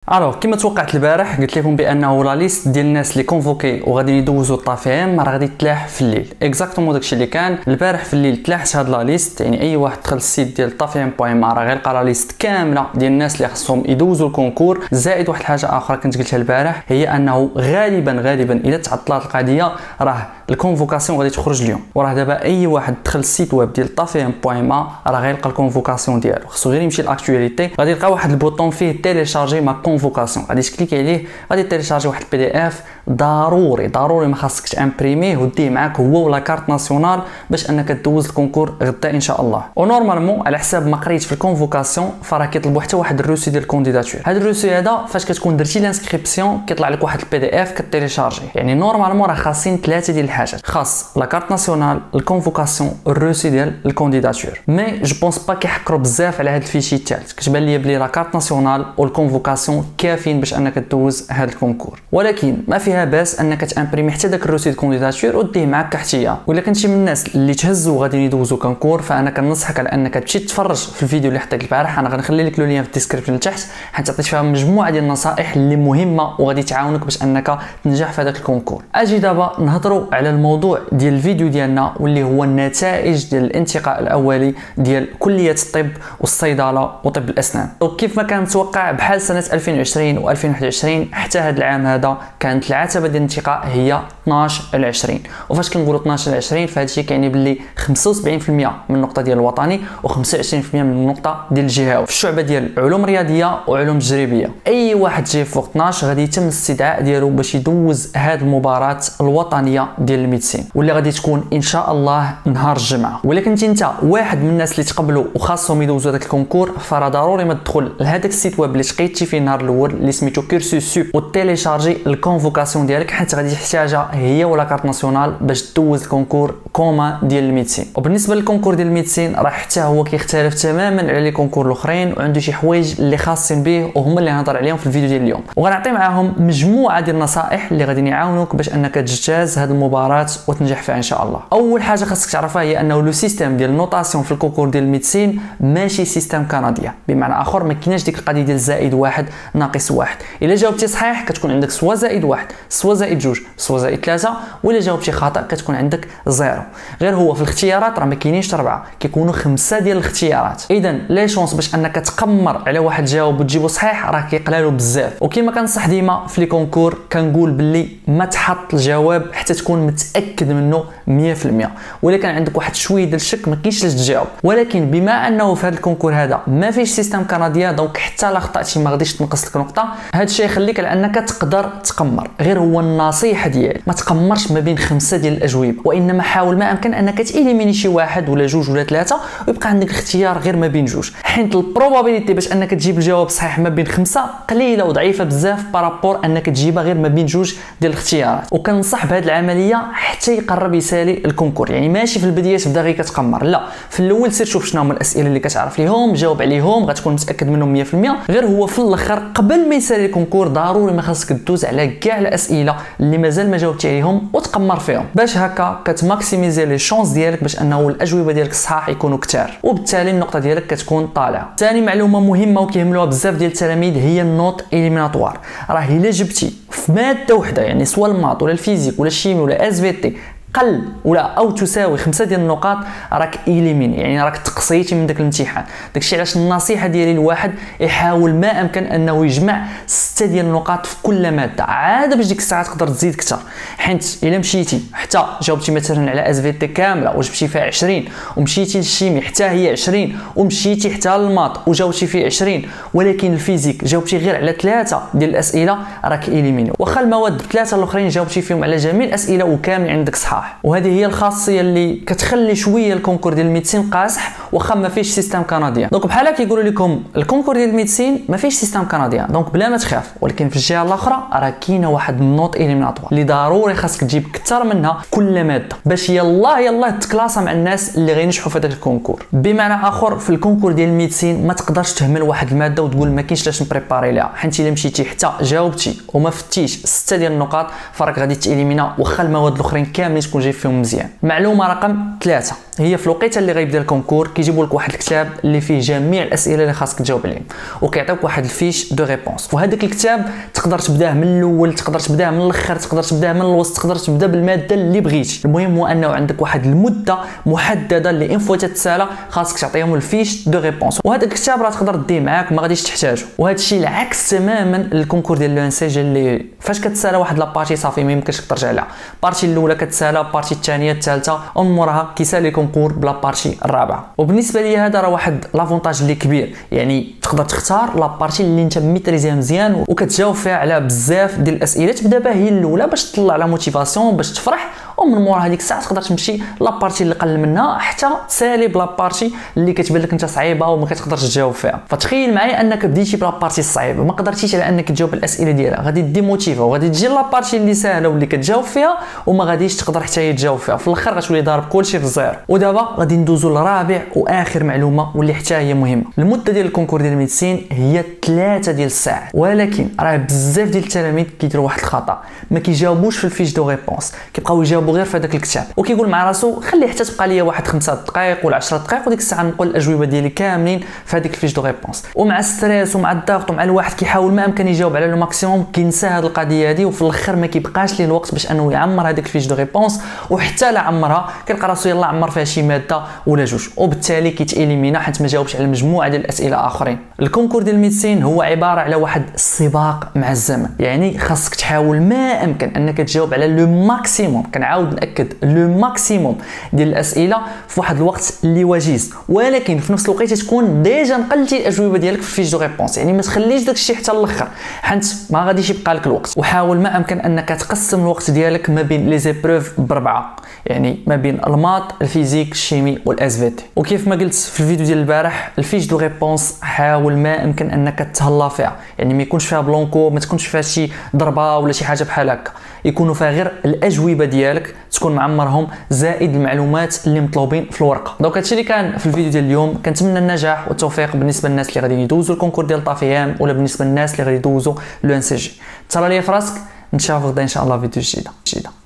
الوغ كما توقعت البارح قلت لكم بانه لا ليست ديال الناس اللي كونفوكي وغادي يدوزوا الطافيم راه غادي تلاح في الليل. اكزاكتومون داكشي اللي كان البارح في الليل تلاحت هاد لا ليست. يعني اي واحد دخل السيت ديال طافيم.ما راه غيلقى لا ليست كامله ديال الناس اللي خصهم يدوزوا الكونكور. زائد واحد الحاجه اخرى كنت قلتها البارح هي انه غالبا اذا تعطلات القضيه راه الكونفوكاسيون غادي تخرج اليوم. وراه دابا اي واحد دخل السيت ويب ديال طافيم.ما راه غيلقى الكونفوكاسيون ديالو. خصو غير يمشي لاكtualité غادي يلقى واحد البوطون فيه تيليشارجي ما كونفوكاسيون، غادي تكليكي عليه غادي تيليشارجي واحد البي دي اف. ضروري ما خاصكش تامبريميه وديه معاك هو ولا كارت ناسيونال باش انك تدوز الكونكور غدا ان شاء الله. ونورمالمون على حساب ما قريت في الكونفوكاسيون فراه كيطلبوا حتى واحد الروسي ديال الكونديداتور. هذا الروسي هذا فاش كتكون درتي لانسكريبسيون كيطلع لك واحد البي دي اف كتيليشارجي. يعني نورمالمون راه خاصين ثلاثه ديال الحاجات، خاص لا كارت ناسيونال، الكونفوكاسيون، الروسي ديال الكونديداتور. مي جو بونس با كيحكروا بزاف على هذا الفيشي الثالث. كتبان لي بلي لا كارت ناسيونال والكونفوكاسيون كافيين باش انك تدوز هذا الكونكور، ولكن ما فيها باس انك تامبريمي حتى داك الروسي ديال الكونديداتور وديه معاك كاحتياط. ولا كنتي من الناس اللي تهزوا غادي يدوزوا كونكور فانا كنصحك على انك تمشي تتفرج في الفيديو اللي حطيت البارح. انا غنخلي لك لو لين في الديسكريبشن لتحت حيت عطيت فيها مجموعه ديال النصائح اللي مهمه وغادي تعاونك باش انك تنجح في هذاك الكونكور. اجي دابا نهضروا على الموضوع ديال الفيديو ديالنا واللي هو النتائج ديال الانتقاء الاولي ديال كليه الطب والصيدله وطب الاسنان. وكيف ما كان متوقع بحال سنه 2020 و2021 حتى هذا العام هذا كانت العتبه ديال الانتقاء هي 12/20. وفاش كنقولوا 12/20 فهذا الشيء كيعني باللي 75% من النقطه ديال الوطني و25% من النقطه ديال الجهوي في الشعبه ديال علوم رياضيه وعلوم تجريبيه. اي واحد جاي فوق 12 غادي يتم الاستدعاء ديالو باش يدوز هذه المباراه الوطنيه ديال الميديسين واللي غادي تكون ان شاء الله نهار الجمعه. ولا كنتي انت واحد من الناس اللي تقبلوا وخاصهم يدوزوا هذاك الكونكور فراه ضروري ما تدخل لهذاك السيت ويب اللي تقيتي فيه النهار الاول اللي سميتو كورسوس سوب وتيليشارجي الكونفوكاسيون ديالك حيت غادي تحتاجها هي ولا كارت ناسيونال باش تدوز الكونكور كوما ديال الميديسين. وبالنسبه للكونكور ديال الميديسين راه حتى هو كيختلف تماما على لي كونكور الاخرين وعنده شي حوايج اللي خاصين به وهما اللي هنهضر عليهم في الفيديو ديال اليوم. وغنعطي معاهم مجموعه ديال النصائح اللي غادي يعاونوك باش انك تجتاز هذه المباراه وتنجح فيها ان شاء الله. اول حاجه خاصك تعرفها هي انه لو سيستيم ديال النوطاسيون في الكونكور ديال الميديسين ماشي سيستيم كندي، بمعنى اخر ما كايناش ديك القضيه ديال زائد واحد ناقص واحد. الا جاوبتي صحيح كتكون عندك سوا زائد واحد سوا زائد جوج سوا زائد ثلاثه، ولا جاوبتي خطا كتكون عندك زيرو. غير هو في الاختيارات راه ما كاينينش 4، كيكونوا 5 ديال الاختيارات. اذا لي شونس باش انك تقمر على واحد جاوب وتجيبو صحيح راه كيقلالو بزاف. وكما كنصح ديما في لي كونكور كنقول باللي ما تحط الجواب حتى تكون متاكد منه 100%. ولا كان عندك واحد شويه ديال الشك ما كاينش لاش تجاوب. ولكن بما انه في هذا الكونكور هذا ما فيش سيستم كندي دونك حتى لا خطاتي ما غاديش تنقص لك نقطه. هذا الشيء يخليك على انك تقدر تقمر. غير هو النصيحه ديالي ما تقمرش ما بين 5 ديال الاجوبه، وانما حاول ما امكن انك تيليميني شي واحد ولا جوج ولا ثلاثه ويبقى عندك اختيار غير ما بين جوج، حيت البروبابيليتي باش انك تجيب الجواب صحيح ما بين 5 قليله وضعيفه بزاف بارابور انك تجيبها غير ما بين جوج ديال الاختيارات. وكنصح بهذه العمليه حتى يقرب يسالي الكونكور. يعني ماشي في البدايه تبدا غير كتقمر، لا، في الاول سير شوف شنو هما الاسئله اللي كتعرف ليهم جاوب عليهم غتكون متاكد منهم 100%. غير هو في الاخر قبل ما يسالي الكونكور ضروري ما خاصك تدوز على كاع الاسئله اللي مازال ما جاوبتي عليهم وتقمر فيهم باش هكا كتماكسيميزي لي شونس ديالك باش انه الاجوبه ديالك الصحاح يكونوا كثار، وبالتالي النقطه ديالك كتكون طالعه. ثاني معلومه مهمه وكيهملوها بزاف ديال التلاميذ هي النوت اليميناتوار. راه الا جبتي في ماده وحده يعني سواء الماط ولا الفيزيك ولا الشيمي ولا اس في تي قل ولا او تساوي 5 ديال النقاط راك إليميني، يعني راك تقصيتي من داك الامتحان. داكشي علاش النصيحه ديالي الواحد يحاول ما امكن انه يجمع 6 ديال النقاط في كل ماده عاد باش ديك الساعه تقدر تزيد اكثر. حيت الا مشيتي حتى جاوبتي مثلا على اس في تي كامله وجبتي فيها 20 ومشيتي للشيمي حتى هي 20 ومشيتي حتى للماط وجاوبتي فيه 20 ولكن الفيزيك جاوبتي غير على 3 ديال الاسئله راك إليميني. واخا المواد ب3 الاخرين جاوبتي فيهم على جميع الاسئله وكامل عندك صحاح. وهذه هي الخاصيه اللي كتخلي شويه الكونكور ديال الميديسين قاصح واخا ما فيش سيستم كندي. دونك بحال هكا كيقولوا لكم الكونكور ديال الميديسين ما فيش سيستم كندي دونك بلا ما تخاف. ولكن في الجهه الاخرى راه كاينه واحد النوت اليميناتوار اللي ضروري خاصك تجيب اكثر منها في كل ماده باش يلاه تكلاسا مع الناس اللي غينجحوا في هذاك الكونكور. بمعنى اخر في الكونكور ديال الميديسين ما تقدرش تهمل واحد الماده وتقول ما كاينش لاش نبريباري ليها، حيت الا مشيتي حتى جاوبتي وما فتيش 6 ديال النقاط فراك غادي تإليمينا واخا المواد الاخرين كاملين تكون جايب فيهم مزيان. معلومه رقم 3 هي في الوقيته اللي غيبدا الكونكور كيجيبوا لك واحد الكتاب اللي فيه جميع الاسئله اللي خاصك تجاوب عليهم، وكيعطيوك واحد الفيش دو ريبونس. وهذاك الكتاب تقدر تبداه من الاول، تقدر تبداه من الاخر، تقدر تبداه من الوسط، تقدر تبدا بالماده اللي بغيتي. المهم هو انه عندك واحد المده محدده اللي ان فوت تسالى خاصك تعطيهم الفيش دو ريبونس، وهذا الكتاب راه تقدر ديه معاك ما غاديش تحتاجه. وهذا الشيء العكس تماما للكونكور ديال لو ان سي جي اللي فاش كتسالى واحد لابارتي صافي ما يمكنش ترجع لها. البارتي الاولى كتسالى، البارتي الثانيه، الثالثه، ومن موراها كيسالي الكونكور بلا بارتي الرابعه. وبالنسبه لي هذا راه واحد لافونتاج اللي كبير، يعني تقدر تختار لابارتي اللي انت ميتريزيها مزيان وكتجاوب فيها على بزاف ديال الاسئله، تبدا بها هي الاولى باش تطلع على موتيفاسيون باش تفرح، ومن مورا هذيك الساعه تقدر تمشي لابارتي اللي قل منها حتى تسالي بلابارتي اللي كتبان لك انت صعيبه وما كتقدرش تجاوب فيها. فتخيل معايا انك بديتي بلابارتي الصعيبه ما قدرتيش على انك تجاوب الاسئله ديالها، غادي ديموتيفا وغادي تجي لابارتي اللي سهله واللي كتجاوب فيها وما غاديش تقدر حتى تجاوب فيها، في الاخر غتولي ضارب كلشي في الزيرو. ودابا غادي ندوزو لرابع واخر معلومه واللي حتى هي مهمه. المده ديال الكونكور ديال الميديسين هي 3 ديال الساعات، ولكن راه بزاف ديال التلاميذ كيديروا واحد الخطا، ما كيجاوبوش في الفيش دو ريبونس، كيبقاو يجاوبوا غير في هذاك الكتاب وكيقول مع راسو خلي حتى تبقى ليا واحد 5 دقائق ولا 10 دقائق وديك الساعه نقول الاجوبه ديالي كاملين في هذيك الفيش دو ريبونس. ومع الستريس ومع الضغط ومع الواحد كيحاول ما امكن يجاوب على لو ماكسيموم كينسى هذه القضيه هذه، وفي الاخر ما كيبقاش ليه الوقت باش انه يعمر هذيك الفيش دو ريبونس، وحتى لا عمرها كيلقى راسو يلا عمر فيها شي ماده ولا جوج، وبالتالي كيتاليمينا حيت ما جاوبش على مجموعه ديال الاسئله اخرين. الكونكور ديال الميديسين هو عباره على واحد السباق مع الزمن، يعني خاصك تحاول ما امكن انك تجاوب على لو ماكسيموم، كنعاود ناكد لو ماكسيموم ديال الاسئله في واحد الوقت اللي وجيز، ولكن في نفس الوقت تكون ديجا نقلتي الاجوبه ديالك في الفيش دو ريبونس، يعني ما تخليش داك الشيء حتى الاخر حيت ما غاديش يبقى لك الوقت. وحاول ما امكن انك تقسم الوقت ديالك ما بين لي زيبروف بربعه، يعني ما بين الماط، الفيزيك، الشيمي والاس في تي. وكيف ما قلت في الفيديو ديال البارح، الفيش دو ريبونس حاول ما امكن انك تهلا فيها، يعني ما يكونش فيها بلونكو، ما تكونش فيها شي ضربه ولا شي حاجه بحال هكا، يكونوا فيها غير الاجوبه ديالك تكون معمرهم زائد المعلومات اللي مطلوبين في الورقه. دونك هادشي اللي كان في الفيديو ديال اليوم، كنتمنى النجاح والتوفيق بالنسبه للناس اللي غادي يدوزوا الكونكور ديال طافيام ولا بالنسبه للناس اللي غادي يدوزوا لو ان سي جي. تهلا ليا في راسك، نتشافوا غدا ان شاء الله فيديو جديده.